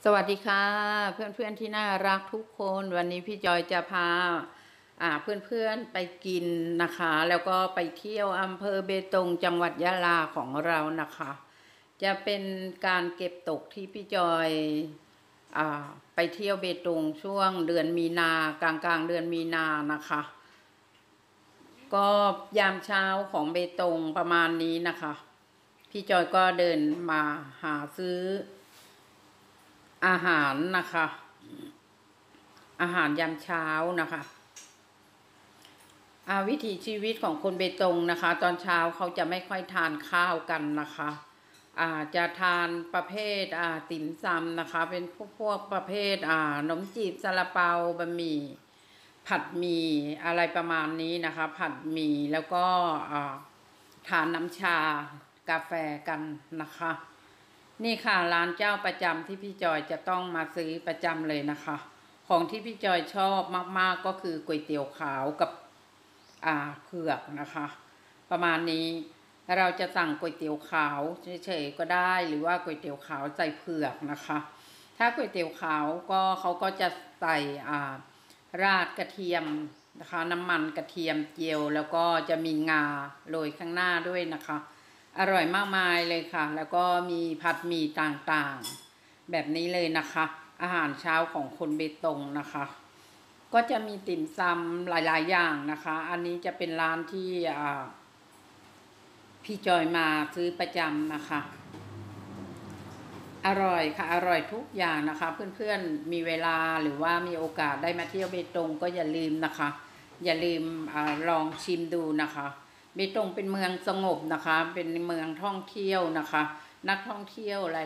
สวัสดีค่ะเพื่อนๆที่น่ารักทุกคนวันนี้พี่จอยจะพาเพื่อนๆไปกินนะคะแล้วก็ไปเที่ยวอำเภอเบตงจังหวัดยะลาของเรานะคะจะเป็นการเก็บตกที่พี่จอยไปเที่ยวเบตงช่วงเดือนมีนากลางเดือนมีนานะคะก็ยามเช้าของเบตงประมาณนี้นะคะพี่จอยก็เดินมาหาซื้ออาหารนะคะอาหารยามเช้านะคะวิถีชีวิตของคนเบตงนะคะตอนเช้าเขาจะไม่ค่อยทานข้าวกันนะคะจะทานประเภทติ่มซำนะคะเป็นพวกประเภทขนมจีบซาลาเปาบะหมี่ผัดหมี่อะไรประมาณนี้นะคะผัดหมี่แล้วก็ทานน้ำชากาแฟกันนะคะนี่ค่ะร้านเจ้าประจำที่พี่จอยจะต้องมาซื้อประจำเลยนะคะของที่พี่จอยชอบมากๆก็คือก๋วยเตี๋ยวขาวกับเผือกนะคะประมาณนี้เราจะสั่งก๋วยเตี๋ยวขาวเฉยๆก็ได้หรือว่าก๋วยเตี๋ยวขาวใส่เผือกนะคะถ้าก๋วยเตี๋ยวขาวก็เขาก็จะใส่ราดกระเทียมนะคะน้ำมันกระเทียมเจียวแล้วก็จะมีงาโรยข้างหน้าด้วยนะคะอร่อยมากมายเลยค่ะแล้วก็มีผัดหมี่ต่างๆแบบนี้เลยนะคะอาหารเช้าของคนเบตงนะคะก็จะมีติ่มซำหลายๆอย่างนะคะอันนี้จะเป็นร้านที่พี่จอยมาซื้อประจำนะคะอร่อยค่ะอร่อยทุกอย่างนะคะเพื่อนๆมีเวลาหรือว่ามีโอกาสได้มาเที่ยวเบตงก็อย่าลืมนะคะอย่าลืมลองชิมดูนะคะเบตงเป็นเมืองสงบนะคะเป็นเมืองท่องเที่ยวนะคะนักท่องเที่ยวห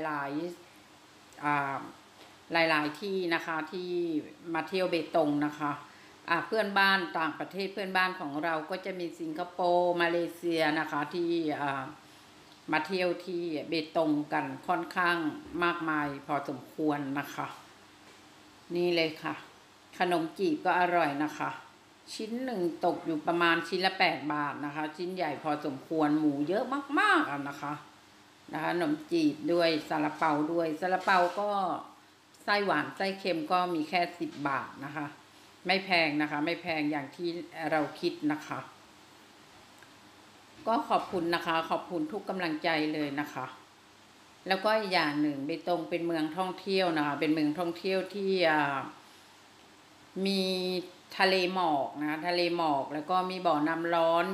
ลายๆที่นะคะที่มาเที่ยวเบตงนะคะเพื่อนบ้านต่างประเทศเพื่อนบ้านของเราก็จะมีสิงคโปร์มาเลเซียนะคะที่มาเที่ยวที่เบตงกันค่อนข้างมากมายพอสมควรนะคะนี่เลยค่ะขนมจีบก็อร่อยนะคะชิ้นหนึ่งตกอยู่ประมาณชิ้นละ8 บาทนะคะชิ้นใหญ่พอสมควรหมูเยอะมากๆนะคะขนมจีบด้วยซาลาเปาด้วยซาลาเปาก็ไส้หวานไส้เค็มก็มีแค่10 บาทนะคะไม่แพงนะคะไม่แพงอย่างที่เราคิดนะคะก็ขอบคุณนะคะขอบคุณทุกกำลังใจเลยนะคะแล้วก็อีกอย่างหนึ่งเบตงเป็นเมืองท่องเที่ยวนะคะเป็นเมืองท่องเที่ยวที่มีทะเลหมอกนะทะเลหมอกแล้วก็มีบ่อน้ำร้อน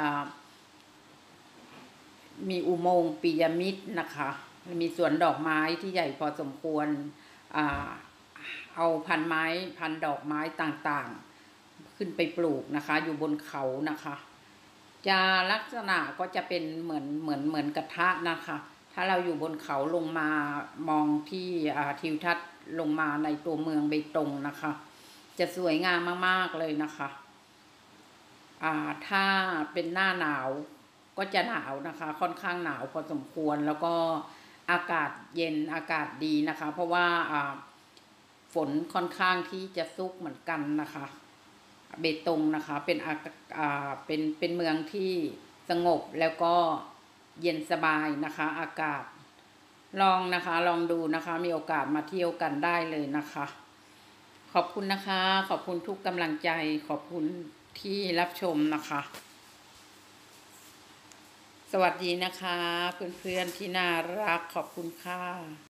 มีอุโมงค์พีระมิดนะคะมีสวนดอกไม้ที่ใหญ่พอสมควรเอาพันดอกไม้ต่างๆขึ้นไปปลูกนะคะอยู่บนเขานะคะจะลักษณะก็จะเป็นเหมือนกระทะนะคะถ้าเราอยู่บนเขาลงมามองที่ทิวทัศน์ลงมาในตัวเมืองเบตงนะคะจะสวยงามมากๆเลยนะคะถ้าเป็นหน้าหนาวก็จะหนาวนะคะค่อนข้างหนาวพอสมควรแล้วก็อากาศเย็นอากาศดีนะคะเพราะว่าฝนค่อนข้างที่จะซุกเหมือนกันนะคะเบตงนะคะเป็นเมืองที่สงบแล้วก็เย็นสบายนะคะอากาศลองดูนะคะมีโอกาสมาเที่ยวกันได้เลยนะคะขอบคุณนะคะขอบคุณทุกกำลังใจขอบคุณที่รับชมนะคะสวัสดีนะคะเพื่อนๆที่น่ารักขอบคุณค่ะ